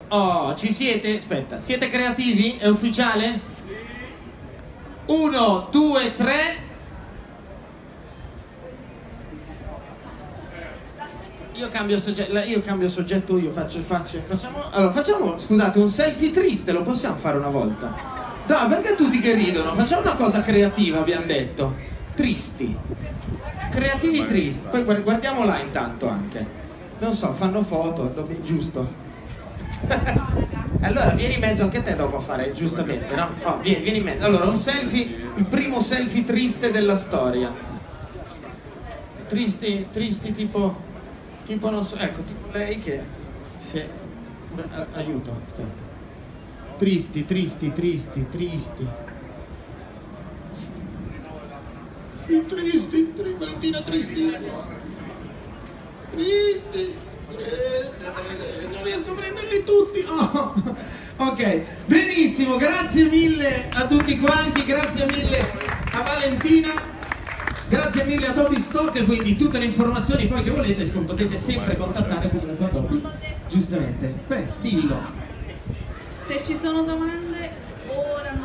Oh, ci siete? Aspetta, siete creativi? È ufficiale? 1, 2, 3. Io cambio soggetto, facciamo, scusate, un selfie triste, lo possiamo fare una volta? Dai, perché tutti che ridono? Facciamo una cosa creativa, abbiamo detto. Tristi. Creativi tristi. Poi guardiamo là intanto anche. Non so, fanno foto, giusto? Allora vieni in mezzo anche te dopo a fare, giustamente, no? Oh, vieni in mezzo. Allora, un selfie, il primo selfie triste della storia. Tristi tipo non so, ecco, tipo lei che si è... aiuto, aspetta. Tristi. Valentina, tristi. Non riesco a prenderli tutti. Oh. Ok, benissimo, grazie mille a tutti quanti, grazie mille a Valentina. Grazie mille a Adobe Stock, quindi tutte le informazioni poi che volete potete sempre contattare comunque Adobe. Giustamente. Beh, dillo. Se ci sono domande, ora